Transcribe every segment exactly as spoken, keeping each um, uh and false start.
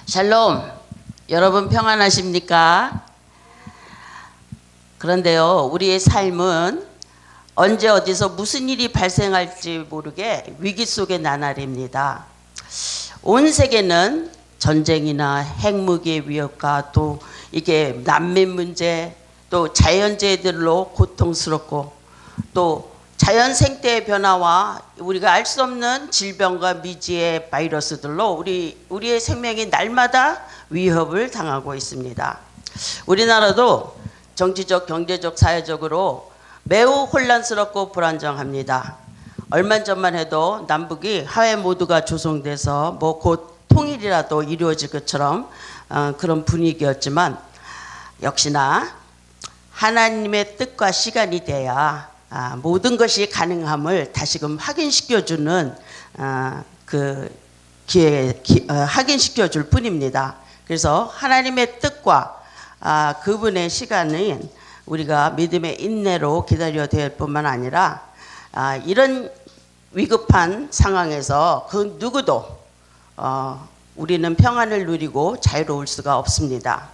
샬롬, 여러분 평안하십니까? 그런데요, 우리의 삶은 언제 어디서 무슨 일이 발생할지 모르게 위기 속의 나날입니다. 온 세계는 전쟁이나 핵무기의 위협과 또 이게 난민 문제, 또 자연재해들로 고통스럽고 또 자연 생태의 변화와 우리가 알 수 없는 질병과 미지의 바이러스들로 우리, 우리의 생명이 날마다 위협을 당하고 있습니다. 우리나라도 정치적, 경제적, 사회적으로 매우 혼란스럽고 불안정합니다. 얼마 전만 해도 남북이 하회 모두가 조성돼서 뭐 곧 통일이라도 이루어질 것처럼 어, 그런 분위기였지만 역시나 하나님의 뜻과 시간이 돼야 아, 모든 것이 가능함을 다시금 확인시켜주는 아, 그 기회, 기, 어, 확인시켜줄 뿐입니다. 그래서 하나님의 뜻과 아, 그분의 시간은 우리가 믿음의 인내로 기다려야 될 뿐만 아니라 아, 이런 위급한 상황에서 그 누구도 어, 우리는 평안을 누리고 자유로울 수가 없습니다.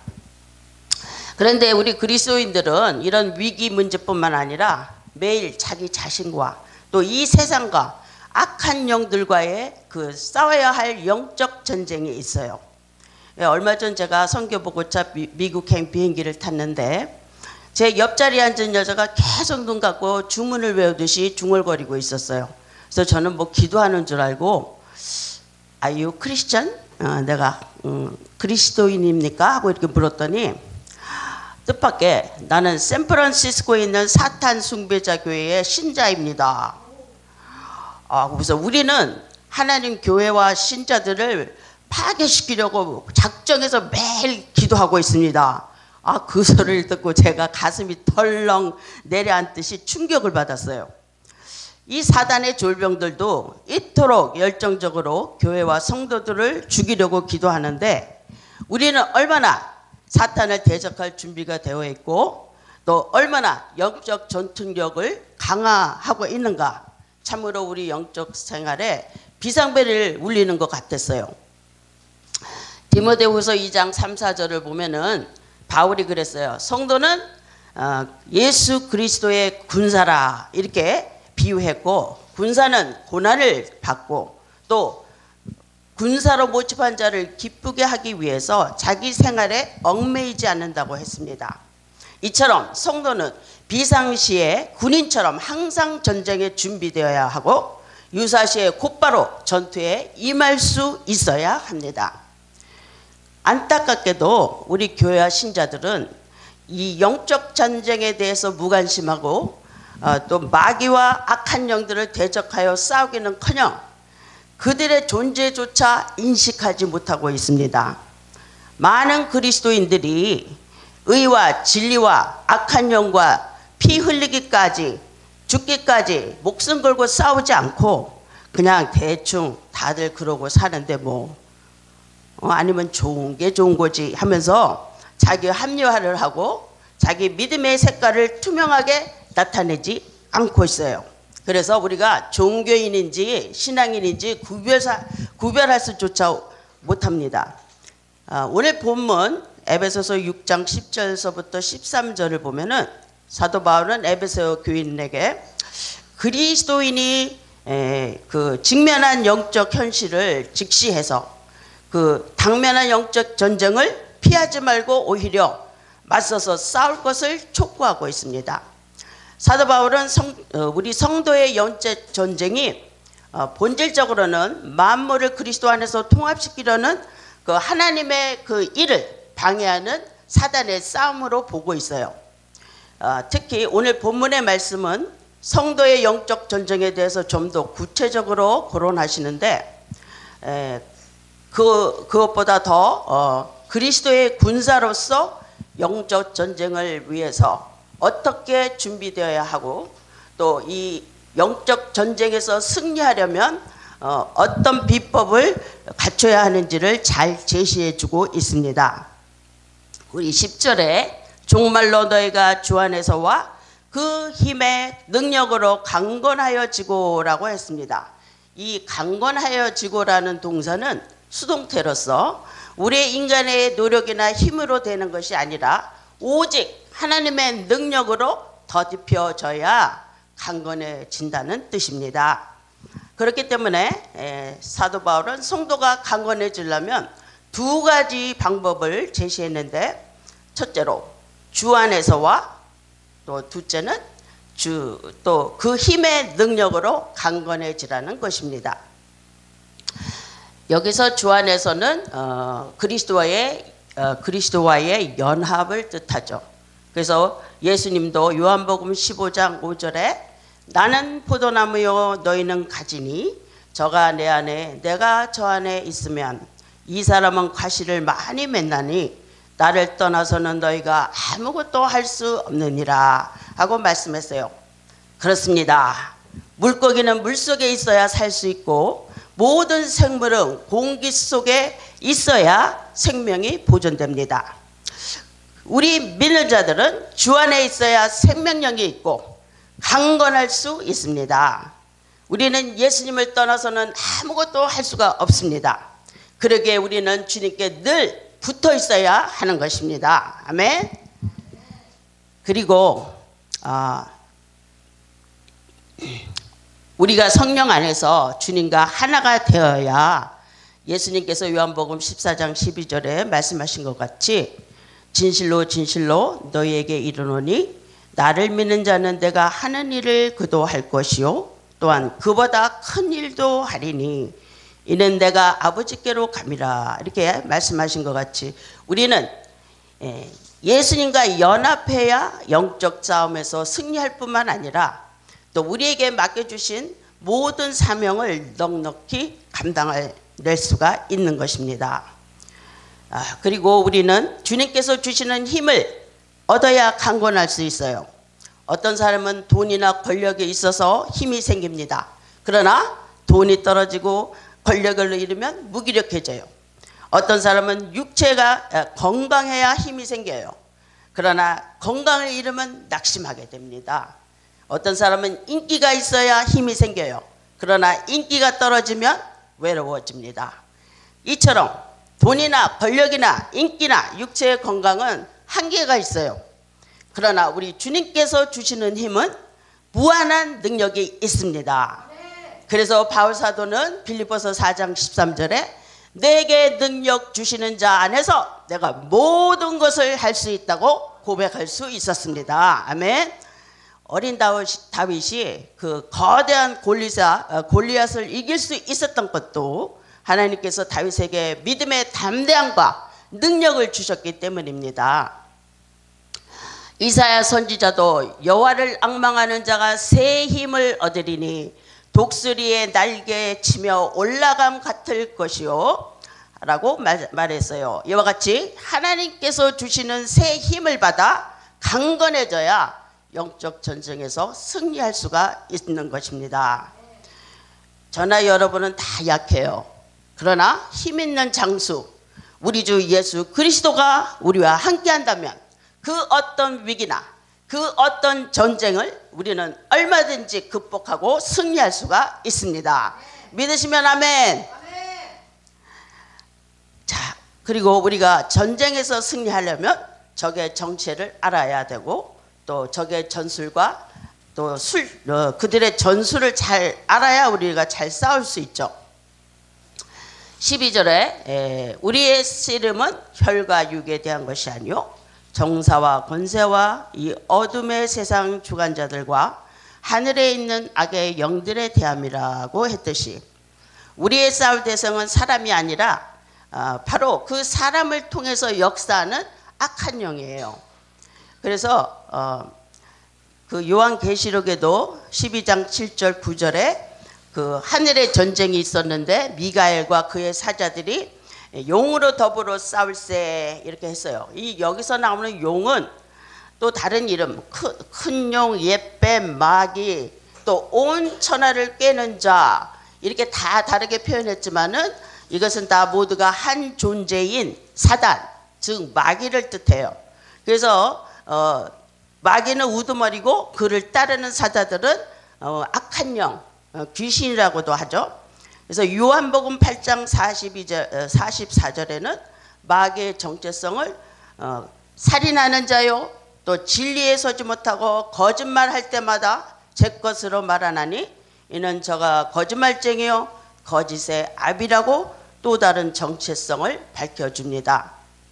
그런데 우리 그리스도인들은 이런 위기 문제뿐만 아니라 매일 자기 자신과 또 이 세상과 악한 영들과의 그 싸워야 할 영적 전쟁이 있어요. 얼마 전 제가 선교 보고차 미국행 비행기를 tas는데 제 옆자리에 앉은 여자가 계속 눈 감고 주문을 외우듯이 중얼거리고 있었어요. 그래서 저는 뭐 기도하는 줄 알고 Are you Christian? 어, 내가 음, 그리스도인입니까? 하고 이렇게 물었더니 뜻밖의 나는 샌프란시스코에 있는 사탄 숭배자 교회의 신자입니다. 아, 그래서 우리는 하나님 교회와 신자들을 파괴시키려고 작정해서 매일 기도하고 있습니다. 아, 그 소리를 듣고 제가 가슴이 덜렁 내려앉듯이 충격을 받았어요. 이 사단의 졸병들도 이토록 열정적으로 교회와 성도들을 죽이려고 기도하는데 우리는 얼마나 사탄을 대적할 준비가 되어 있고 또 얼마나 영적 전투력을 강화하고 있는가. 참으로 우리 영적 생활에 비상벨을 울리는 것 같았어요. 디모데후서 이 장 삼, 사 절을 보면은 바울이 그랬어요. 성도는 예수 그리스도의 군사라 이렇게 비유했고 군사는 고난을 받고 또 군사로 모집한 자를 기쁘게 하기 위해서 자기 생활에 얽매이지 않는다고 했습니다. 이처럼 성도는 비상시에 군인처럼 항상 전쟁에 준비되어야 하고 유사시에 곧바로 전투에 임할 수 있어야 합니다. 안타깝게도 우리 교회와 신자들은 이 영적 전쟁에 대해서 무관심하고 어, 또 마귀와 악한 영들을 대적하여 싸우기는커녕 그들의 존재조차 인식하지 못하고 있습니다. 많은 그리스도인들이 의와 진리와 악한 영과 피 흘리기까지 죽기까지 목숨 걸고 싸우지 않고 그냥 대충 다들 그러고 사는데 뭐 어, 아니면 좋은 게 좋은 거지 하면서 자기 합리화를 하고 자기 믿음의 색깔을 투명하게 나타내지 않고 있어요. 그래서 우리가 종교인인지 신앙인인지 구별사, 구별할 수조차 못합니다. 아, 오늘 본문 에베소서 육 장 십 절서부터 십삼 절을 보면은 사도 바울은 에베소 교인에게 그리스도인이 에, 그 직면한 영적 현실을 직시해서 그 당면한 영적 전쟁을 피하지 말고 오히려 맞서서 싸울 것을 촉구하고 있습니다. 사도 바울은 성, 우리 성도의 영적 전쟁이 본질적으로는 만물을 그리스도 안에서 통합시키려는 그 하나님의 그 일을 방해하는 사단의 싸움으로 보고 있어요. 특히 오늘 본문의 말씀은 성도의 영적 전쟁에 대해서 좀 더 구체적으로 거론하시는데 그, 그것보다 더 어, 그리스도의 군사로서 영적 전쟁을 위해서 어떻게 준비되어야 하고 또 이 영적 전쟁에서 승리하려면 어, 어떤 비법을 갖춰야 하는지를 잘 제시해 주고 있습니다. 우리 십 절에 정말로 너희가 주 안에서와 그 힘의 능력으로 강건하여지고라고 했습니다. 이 강건하여지고라는 동사는 수동태로서 우리 인간의 노력이나 힘으로 되는 것이 아니라 오직 하나님의 능력으로 더딥혀져야 강건해진다는 뜻입니다. 그렇기 때문에 사도 바울은 성도가 강건해지려면 두 가지 방법을 제시했는데, 첫째로 주 안에서와 또 둘째는 주 또 그 힘의 능력으로 강건해지라는 것입니다. 여기서 주 안에서는 어, 그리스도와의 어, 그리스도와의 연합을 뜻하죠. 그래서 예수님도 요한복음 십오 장 오 절에 나는 포도나무요 너희는 가지니 저가 내 안에 내가 저 안에 있으면 이 사람은 과실을 많이 맺나니 나를 떠나서는 너희가 아무것도 할 수 없느니라 하고 말씀했어요. 그렇습니다. 물고기는 물속에 있어야 살 수 있고 모든 생물은 공기 속에 있어야 생명이 보존됩니다. 우리 믿는 자들은 주 안에 있어야 생명력이 있고 강건할 수 있습니다. 우리는 예수님을 떠나서는 아무것도 할 수가 없습니다. 그러기에 우리는 주님께 늘 붙어 있어야 하는 것입니다. 아멘. 그리고 아, 우리가 성령 안에서 주님과 하나가 되어야 예수님께서 요한복음 십사 장 십이 절에 말씀하신 것 같이 진실로 진실로 너희에게 이르노니 나를 믿는 자는 내가 하는 일을 그도 할 것이요 또한 그보다 큰 일도 하리니 이는 내가 아버지께로 감이라 이렇게 말씀하신 것 같이 우리는 예수님과 연합해야 영적 싸움에서 승리할 뿐만 아니라 또 우리에게 맡겨주신 모든 사명을 넉넉히 감당할 수가 있는 것입니다. 아, 그리고 우리는 주님께서 주시는 힘을 얻어야 강건할 수 있어요. 어떤 사람은 돈이나 권력이 있어서 힘이 생깁니다. 그러나 돈이 떨어지고 권력을 잃으면 무기력해져요. 어떤 사람은 육체가 건강해야 힘이 생겨요. 그러나 건강을 잃으면 낙심하게 됩니다. 어떤 사람은 인기가 있어야 힘이 생겨요. 그러나 인기가 떨어지면 외로워집니다. 이처럼 돈이나 권력이나 인기나 육체의 건강은 한계가 있어요. 그러나 우리 주님께서 주시는 힘은 무한한 능력이 있습니다. 그래서 바울 사도는 빌립보서 사 장 십삼 절에 내게 능력 주시는 자 안에서 내가 모든 것을 할 수 있다고 고백할 수 있었습니다. 아멘. 어린 다윗이 그 거대한 골리사, 골리앗을 이길 수 있었던 것도 하나님께서 다윗에게 믿음의 담대함과 능력을 주셨기 때문입니다. 이사야 선지자도 여호와를 앙망하는 자가 새 힘을 얻으리니 독수리의 날개에 치며 올라감 같을 것이요 라고 말, 말했어요. 이와 같이 하나님께서 주시는 새 힘을 받아 강건해져야 영적 전쟁에서 승리할 수가 있는 것입니다. 저나 여러분은 다 약해요. 그러나 힘 있는 장수 우리 주 예수 그리스도가 우리와 함께 한다면 그 어떤 위기나 그 어떤 전쟁을 우리는 얼마든지 극복하고 승리할 수가 있습니다. 믿으시면 아멘. 자, 그리고 우리가 전쟁에서 승리하려면 적의 정체를 알아야 되고 또 적의 전술과 또 술, 어, 그들의 전술을 잘 알아야 우리가 잘 싸울 수 있죠. 십이 절에 에, 우리의 씨름은 혈과 육에 대한 것이 아니요 정사와 권세와 이 어둠의 세상 주관자들과 하늘에 있는 악의 영들에 대함이라고 했듯이 우리의 싸울 대상은 사람이 아니라 어, 바로 그 사람을 통해서 역사하는 악한 영이에요. 그래서 어, 그 요한계시록에도 십이 장 칠 절 구 절에 그 하늘의 전쟁이 있었는데 미가엘과 그의 사자들이 용으로 더불어 싸울세 이렇게 했어요. 이 여기서 나오는 용은 또 다른 이름 큰 용, 옛뱀, 마귀 또 온 천하를 꿰는 자 이렇게 다 다르게 표현했지만은 이것은 다 모두가 한 존재인 사단 즉 마귀를 뜻해요. 그래서 어, 마귀는 우두머리고 그를 따르는 사자들은 어, 악한 영, 어, 귀신이라고도 하죠. 그래서 요한복음 팔 장 사십이 절, 어, 사십사 절에는 마귀의 정체성을 어, 살인하는 자요, 또 진리에 서지 못하고 거짓말할 때마다 제 것으로 말하나니 이는 저가 거짓말쟁이요 거짓의 아비라고 또 다른 정체성을 밝혀줍니다.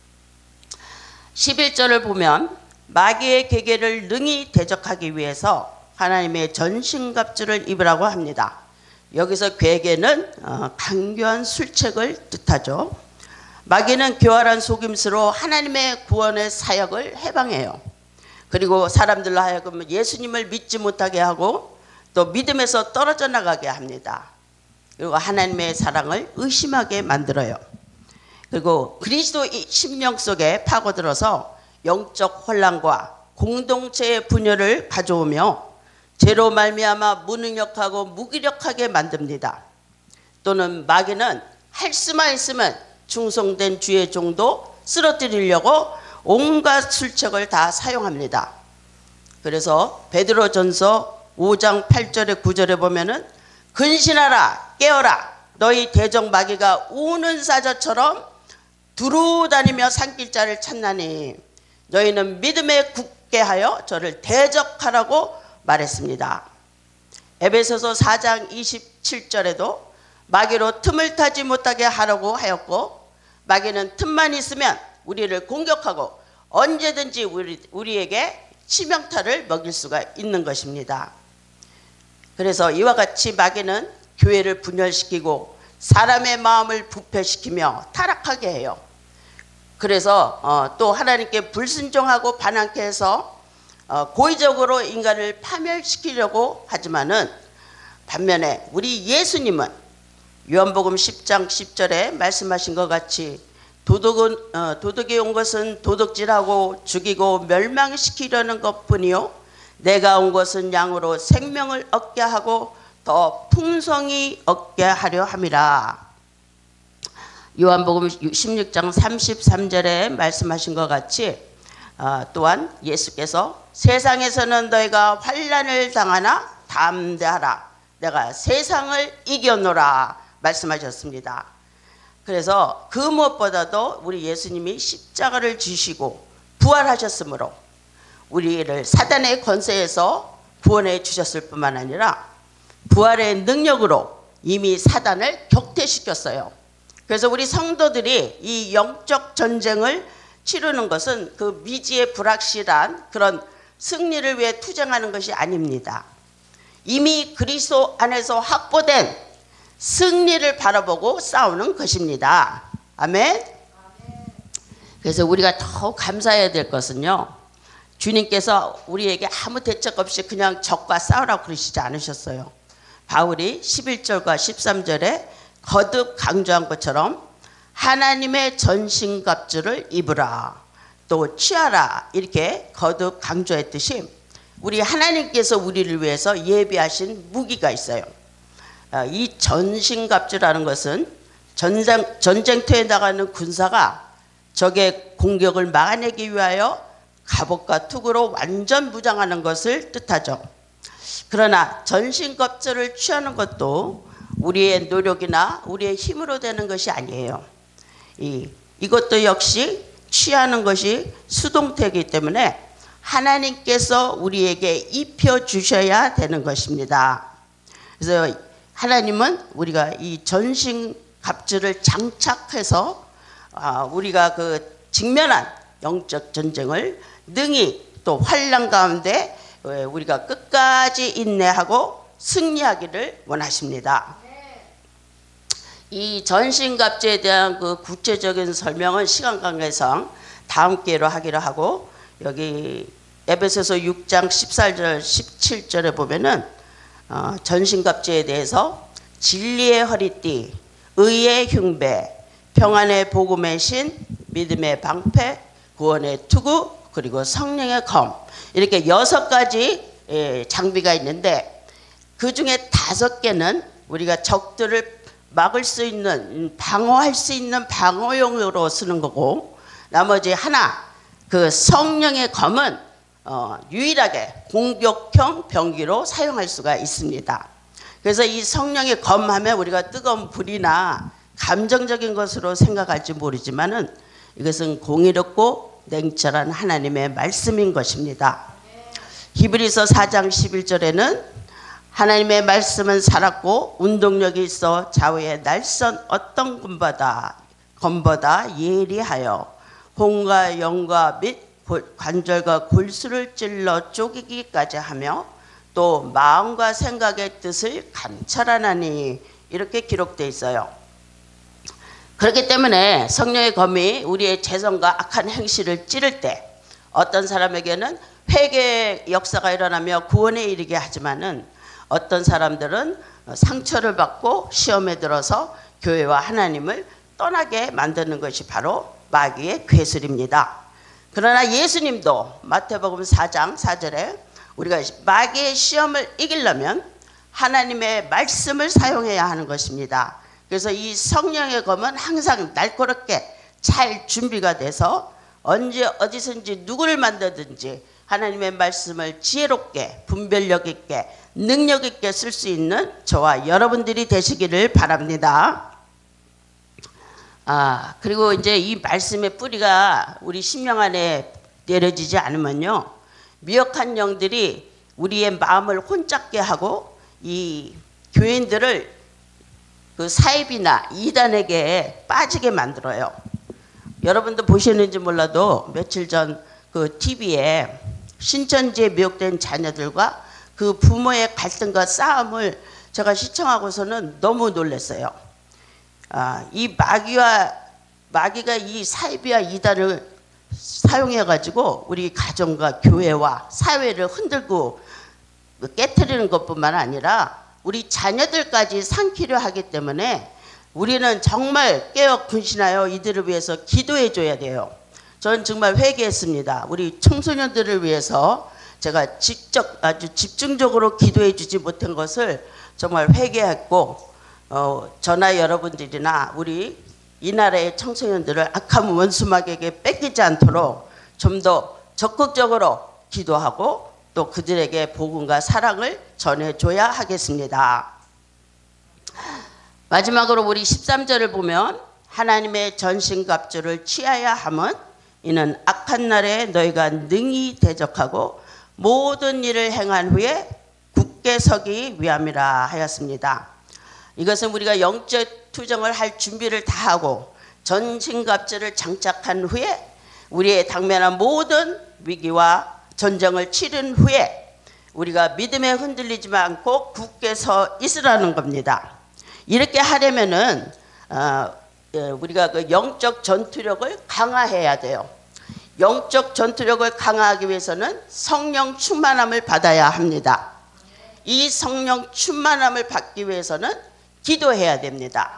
십일 절을 보면 마귀의 계계를 능히 대적하기 위해서 하나님의 전신갑주를 입으라고 합니다. 여기서 계계는 강교한 술책을 뜻하죠. 마귀는 교활한 속임수로 하나님의 구원의 사역을 해방해요. 그리고 사람들로 하여금 예수님을 믿지 못하게 하고 또 믿음에서 떨어져 나가게 합니다. 그리고 하나님의 사랑을 의심하게 만들어요. 그리고 그리스도 심령 속에 파고들어서 영적 혼란과 공동체의 분열을 가져오며 죄로 말미암아 무능력하고 무기력하게 만듭니다. 또는 마귀는 할 수만 있으면 충성된 주의 종도 쓰러뜨리려고 온갖 술책을 다 사용합니다. 그래서 베드로전서 오 장 팔 절에 구 절에 보면은 근신하라 깨어라 너희 대적 마귀가 우는 사자처럼 두루 다니며 산길자를 찾나니 너희는 믿음에 굳게 하여 저를 대적하라고 말했습니다. 에베소서 사 장 이십칠 절에도 마귀로 틈을 타지 못하게 하라고 하였고 마귀는 틈만 있으면 우리를 공격하고 언제든지 우리, 우리에게 치명타를 먹일 수가 있는 것입니다. 그래서 이와 같이 마귀는 교회를 분열시키고 사람의 마음을 부패시키며 타락하게 해요. 그래서 어, 또 하나님께 불순종하고 반항케 해서 어, 고의적으로 인간을 파멸시키려고 하지만은 반면에 우리 예수님은 요한복음 십 장 십 절에 말씀하신 것 같이 도덕은, 어, 도덕이 온 것은 도둑질하고 죽이고 멸망시키려는 것뿐이요 내가 온 것은 양으로 생명을 얻게 하고 더 풍성히 얻게 하려 함이라. 요한복음 십육 장 삼십삼 절에 말씀하신 것 같이 어, 또한 예수께서 세상에서는 너희가 환난을 당하나 담대하라 내가 세상을 이겨노라 말씀하셨습니다. 그래서 그 무엇보다도 우리 예수님이 십자가를 지시고 부활하셨으므로 우리를 사단의 권세에서 구원해 주셨을 뿐만 아니라 부활의 능력으로 이미 사단을 격퇴시켰어요. 그래서 우리 성도들이 이 영적 전쟁을 치르는 것은 그 미지의 불확실한 그런 승리를 위해 투쟁하는 것이 아닙니다. 이미 그리스도 안에서 확보된 승리를 바라보고 싸우는 것입니다. 아멘. 그래서 우리가 더욱 감사해야 될 것은요, 주님께서 우리에게 아무 대책 없이 그냥 적과 싸우라고 그러시지 않으셨어요. 바울이 십일 절과 십삼 절에 거듭 강조한 것처럼 하나님의 전신갑주를 입으라 또 취하라 이렇게 거듭 강조했듯이 우리 하나님께서 우리를 위해서 예비하신 무기가 있어요. 이 전신갑주라는 것은 전쟁, 전쟁터에 나가는 군사가 적의 공격을 막아내기 위하여 갑옷과 투구로 완전 무장하는 것을 뜻하죠. 그러나 전신갑주를 취하는 것도 우리의 노력이나 우리의 힘으로 되는 것이 아니에요. 이, 이것도 역시 취하는 것이 수동태이기 때문에 하나님께서 우리에게 입혀주셔야 되는 것입니다. 그래서 하나님은 우리가 이 전신갑주를 장착해서 우리가 그 직면한 영적 전쟁을 능히 또 환난 가운데 우리가 끝까지 인내하고 승리하기를 원하십니다. 이 전신갑주에 대한 그 구체적인 설명은 시간 관계상 다음 기회로 하기로 하고, 여기 에베소서 육 장 십사 절 십칠 절에 보면은 어, 전신갑주에 대해서 진리의 허리띠, 의의 흉배, 평안의 복음의 신, 믿음의 방패, 구원의 투구, 그리고 성령의 검, 이렇게 여섯 가지 예, 장비가 있는데 그 중에 다섯 개는 우리가 적들을 막을 수 있는, 방어할 수 있는 방어용으로 쓰는 거고, 나머지 하나 그 성령의 검은 어, 유일하게 공격형 병기로 사용할 수가 있습니다. 그래서 이 성령의 검하면 우리가 뜨거운 불이나 감정적인 것으로 생각할지 모르지만은 이것은 공의롭고 냉철한 하나님의 말씀인 것입니다. 히브리서 사 장 십일 절에는 하나님의 말씀은 살았고 운동력이 있어 좌우의 날선 어떤 검보다 검보다 예리하여 혼과 영과 및 관절과 골수를 찔러 쪼개기까지 하며 또 마음과 생각의 뜻을 감찰하나니 이렇게 기록되어 있어요. 그렇기 때문에 성령의 검이 우리의 죄성과 악한 행실을 찌를 때 어떤 사람에게는 회개의 역사가 일어나며 구원에 이르게 하지만은 어떤 사람들은 상처를 받고 시험에 들어서 교회와 하나님을 떠나게 만드는 것이 바로 마귀의 괴술입니다. 그러나 예수님도 마태복음 사 장 사 절에 우리가 마귀의 시험을 이기려면 하나님의 말씀을 사용해야 하는 것입니다. 그래서 이 성령의 검은 항상 날카롭게 잘 준비가 돼서 언제 어디선지 누구를 만나든지 하나님의 말씀을 지혜롭게 분별력 있게 능력 있게 쓸 수 있는 저와 여러분들이 되시기를 바랍니다. 아, 그리고 이제 이 말씀의 뿌리가 우리 심령 안에 내려지지 않으면요, 미혹한 영들이 우리의 마음을 혼잡게 하고 이 교인들을 그 사입이나 이단에게 빠지게 만들어요. 여러분도 보셨는지 몰라도 며칠 전 그 티비에 신천지에 미혹된 자녀들과 그 부모의 갈등과 싸움을 제가 시청하고서는 너무 놀랐어요. 아, 이 마귀와 마귀가 이 사이비와 이단을 사용해 가지고 우리 가정과 교회와 사회를 흔들고 깨트리는 것뿐만 아니라 우리 자녀들까지 삼키려 하기 때문에 우리는 정말 깨어 근신하여 이들을 위해서 기도해 줘야 돼요. 저는 정말 회개했습니다. 우리 청소년들을 위해서 제가 직접 아주 집중적으로 기도해 주지 못한 것을 정말 회개했고, 어, 저나 여러분들이나 우리 이 나라의 청소년들을 악한 원수마귀에게 뺏기지 않도록 좀 더 적극적으로 기도하고 또 그들에게 복음과 사랑을 전해줘야 하겠습니다. 마지막으로 우리 십삼 절을 보면 하나님의 전신갑주를 취하야 함은 이는 악한 날에 너희가 능히 대적하고 모든 일을 행한 후에 굳게 서기 위함이라 하였습니다. 이것은 우리가 영적 투정을 할 준비를 다 하고 전신갑주를 장착한 후에 우리의 당면한 모든 위기와 전쟁을 치른 후에 우리가 믿음에 흔들리지 않고 굳게 서 있으라는 겁니다. 이렇게 하려면은 어, 우리가 그 영적 전투력을 강화해야 돼요. 영적 전투력을 강화하기 위해서는 성령 충만함을 받아야 합니다. 이 성령 충만함을 받기 위해서는 기도해야 됩니다.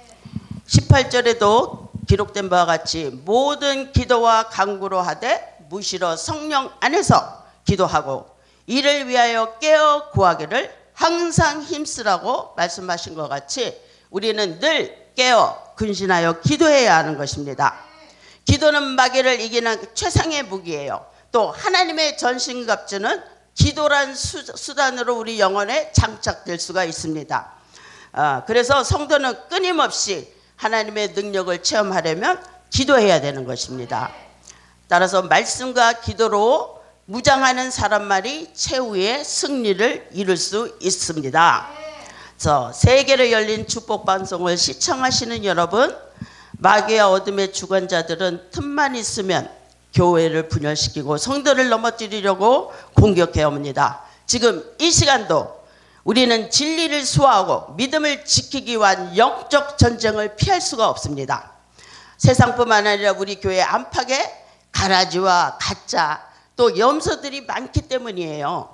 십팔 절에도 기록된 바와 같이 모든 기도와 간구로 하되 무시로 성령 안에서 기도하고 이를 위하여 깨어 구하기를 항상 힘쓰라고 말씀하신 것 같이 우리는 늘 깨어 근신하여 기도해야 하는 것입니다. 기도는 마귀를 이기는 최상의 무기예요. 또 하나님의 전신갑주는 기도란 수, 수단으로 우리 영혼에 장착될 수가 있습니다. 어, 그래서 성도는 끊임없이 하나님의 능력을 체험하려면 기도해야 되는 것입니다. 따라서 말씀과 기도로 무장하는 사람만이 최후의 승리를 이룰 수 있습니다. 그래서 세계로 열린 축복방송을 시청하시는 여러분, 마귀와 어둠의 주관자들은 틈만 있으면 교회를 분열시키고 성도를 넘어뜨리려고 공격해 옵니다. 지금 이 시간도 우리는 진리를 수호하고 믿음을 지키기 위한 영적 전쟁을 피할 수가 없습니다. 세상뿐만 아니라 우리 교회 안팎에 가라지와 가짜 또 염소들이 많기 때문이에요.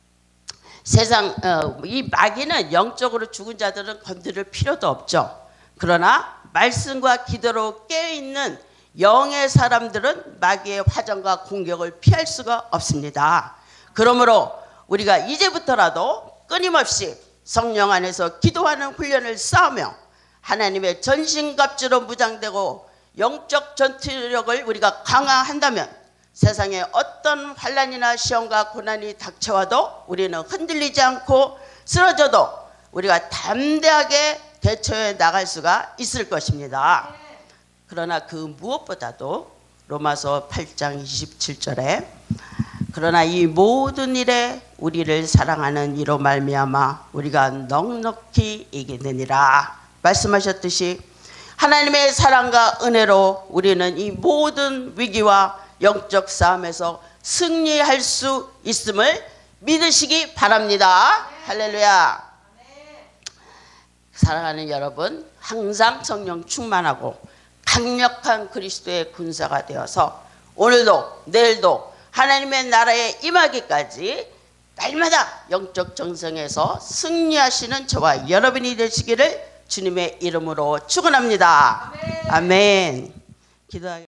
세상 어, 이 마귀는 영적으로 죽은 자들은 건드릴 필요도 없죠. 그러나 말씀과 기도로 깨어있는 영의 사람들은 마귀의 화정과 공격을 피할 수가 없습니다. 그러므로 우리가 이제부터라도 끊임없이 성령 안에서 기도하는 훈련을 쌓으며 하나님의 전신갑주로 무장되고 영적 전투력을 우리가 강화한다면 세상에 어떤 환난이나 시험과 고난이 닥쳐와도 우리는 흔들리지 않고 쓰러져도 우리가 담대하게 대처해 나갈 수가 있을 것입니다. 그러나 그 무엇보다도 로마서 팔 장 이십칠 절에 그러나 이 모든 일에 우리를 사랑하는 이로 말미암아 우리가 넉넉히 이기느니라 말씀하셨듯이 하나님의 사랑과 은혜로 우리는 이 모든 위기와 영적 싸움에서 승리할 수 있음을 믿으시기 바랍니다. 할렐루야. 사랑하는 여러분, 항상 성령 충만하고 강력한 그리스도의 군사가 되어서 오늘도 내일도 하나님의 나라에 임하기까지 날마다 영적 정성에서 승리하시는 저와 여러분이 되시기를 주님의 이름으로 축원합니다. 아멘. 아멘. 기도하